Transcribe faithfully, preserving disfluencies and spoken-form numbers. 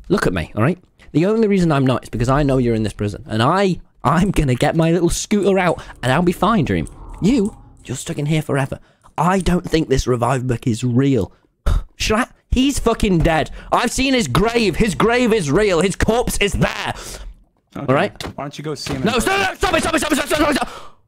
look at me, all right? The only reason I'm not is because I know you're in this prison. And I, I'm gonna get my little scooter out and I'll be fine, Dream. You, you're stuck in here forever. I don't think this revive book is real. Should I? He's fucking dead. I've seen his grave. His grave is real. His corpse is there. Okay. All right? Why don't you go see him? No, stop, stop, stop it, stop it, stop it, stop it, stop it.